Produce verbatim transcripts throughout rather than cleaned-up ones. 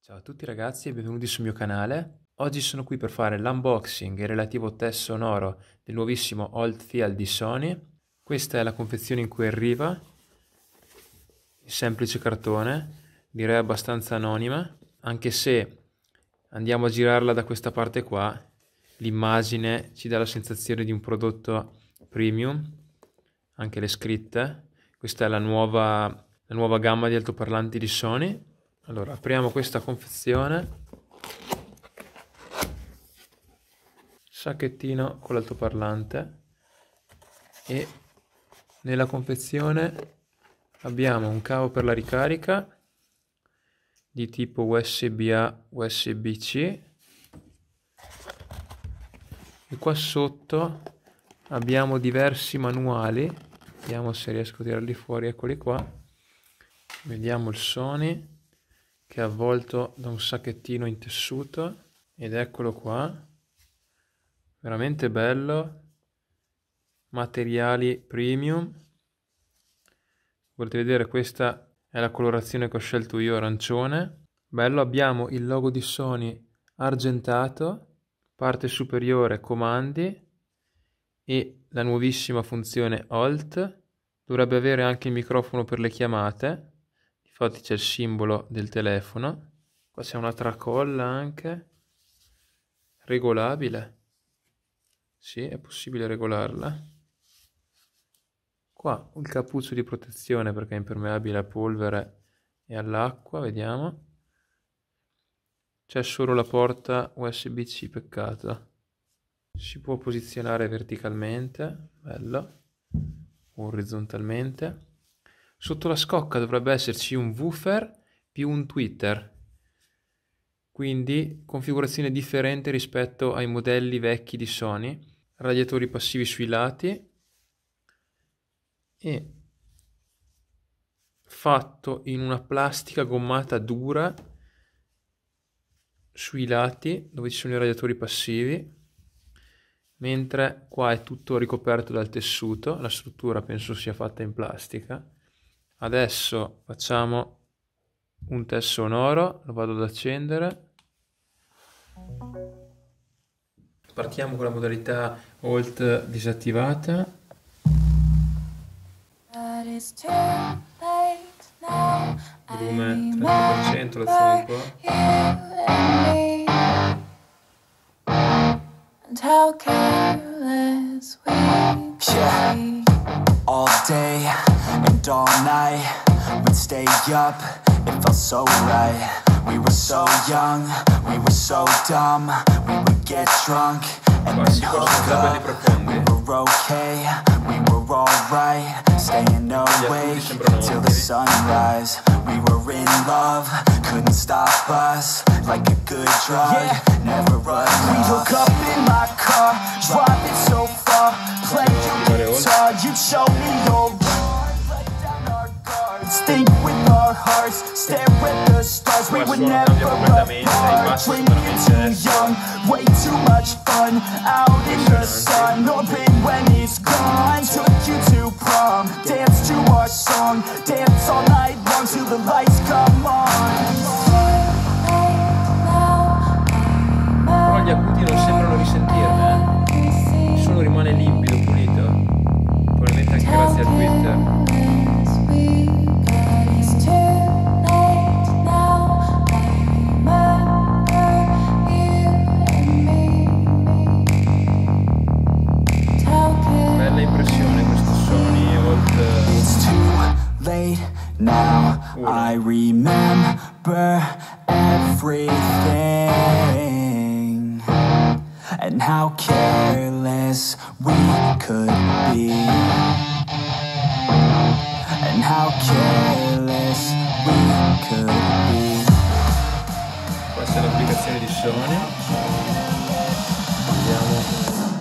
Ciao a tutti ragazzi e benvenuti sul mio canale. Oggi sono qui per fare l'unboxing e il relativo test sonoro del nuovissimo Oldfield di Sony. Questa è la confezione in cui arriva, in semplice cartone, direi abbastanza anonima, anche se andiamo a girarla da questa parte qua, l'immagine ci dà la sensazione di un prodotto premium, anche le scritte. Questa è la nuova, la nuova gamma di altoparlanti di Sony. Allora, apriamo questa confezione, sacchettino con l'altoparlante e nella confezione abbiamo un cavo per la ricarica di tipo U S B A U S B C e qua sotto abbiamo diversi manuali, vediamo se riesco a tirarli fuori, eccoli qua. Vediamo il Sony che è avvolto da un sacchettino in tessuto ed eccolo qua, veramente bello, materiali premium. Volete vedere, questa è la colorazione che ho scelto io, arancione, bello. Abbiamo il logo di Sony argentato, parte superiore comandi e la nuovissima funzione Alt. Dovrebbe avere anche il microfono per le chiamate. Infatti c'è il simbolo del telefono, qua c'è una tracolla anche, regolabile, sì, è possibile regolarla. Qua il cappuccio di protezione perché è impermeabile a polvere e all'acqua, vediamo. C'è solo la porta U S B C, peccato. Si può posizionare verticalmente, bello, o orizzontalmente. Sotto la scocca dovrebbe esserci un woofer più un tweeter, quindi configurazione differente rispetto ai modelli vecchi di Sony. Radiatori passivi sui lati e fatto in una plastica gommata dura sui lati dove ci sono i radiatori passivi, mentre qua è tutto ricoperto dal tessuto. La struttura penso sia fatta in plastica. Adesso facciamo un test sonoro, lo vado ad accendere. Partiamo con la modalità Alt disattivata. Volume trenta per cento, lo alzo un po'. All day and all night, we'd stay up, it felt so right. We were so young, we were so dumb, we would get drunk and then hook up. We were okay, we were alright, staying awake till the sunrise. We were in love, couldn't stop us, like a good drug, yeah. Never run off. We'd hook up in my car, driving so far, play your guitar, you'd show me your let down our guards, think with our hearts, stare at the stars. We would never apart, dreaming too young, way too much fun, out in the sun, hoping when it's gone. Took you to prom, dance to our song, dance all night long till the lights come on. Però gli acuti non sembrano risentirne, eh? Il suono rimane limpido, pulito, probabilmente anche grazie al Twitter. Bella impressione questo Sony Alt. It's too late now, I remember everything and how careless we could be, and how careless we could be. Questa è l'applicazione di Sony. Vediamo.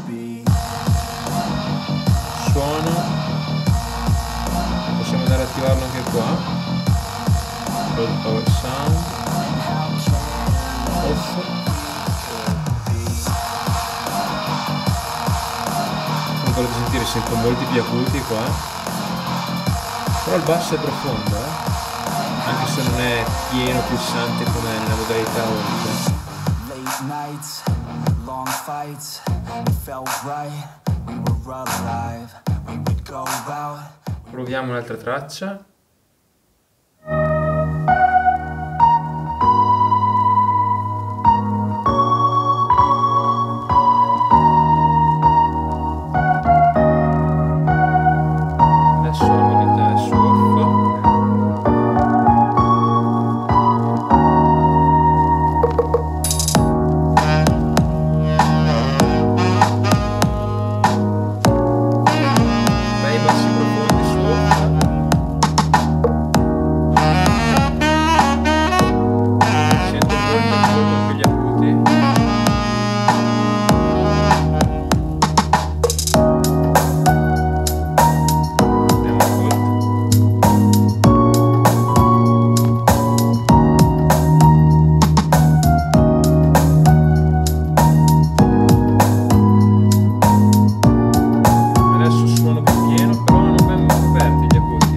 Suono. Possiamo andare ad attivarlo anche qua. Roll Power Sound. Off. Come potete sentire, sento molti più acuti qua. Però il basso è profondo, eh? Anche se non è pieno, pulsante come nella modalità oltre. Late nights, long fights, it felt right, we were alive, we would go out. Proviamo un'altra traccia. Adesso la modalità è su off. Bei bassi profondi su off. Sento molto molto anche gli acuti. Andiamo avanti. Adesso suono più pieno, però non ben coperti gli acuti.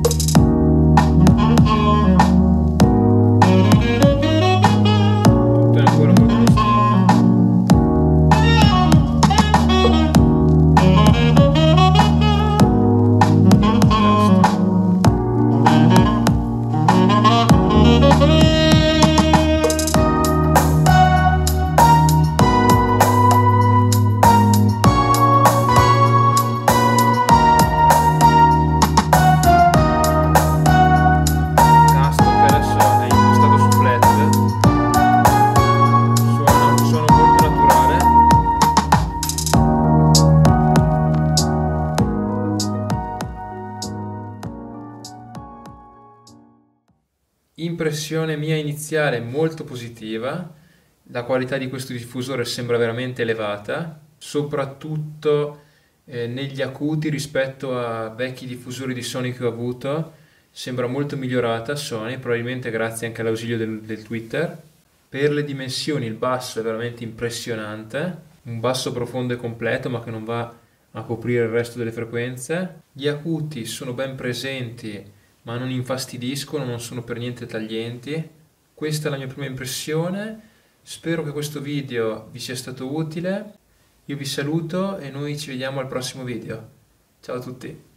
Tutto è ancora molto distinto. Tasto che adesso è impostato su flat, suona un suono molto naturale. Impressione mia iniziale molto positiva, la qualità di questo diffusore sembra veramente elevata, soprattutto eh, negli acuti rispetto a vecchi diffusori di Sony che ho avuto, sembra molto migliorata Sony, probabilmente grazie anche all'ausilio del, del Twitter. Per le dimensioni il basso è veramente impressionante, un basso profondo e completo ma che non va a coprire il resto delle frequenze. Gli acuti sono ben presenti ma non infastidiscono, non sono per niente taglienti. Questa è la mia prima impressione, spero che questo video vi sia stato utile. Io vi saluto e noi ci vediamo al prossimo video. Ciao a tutti!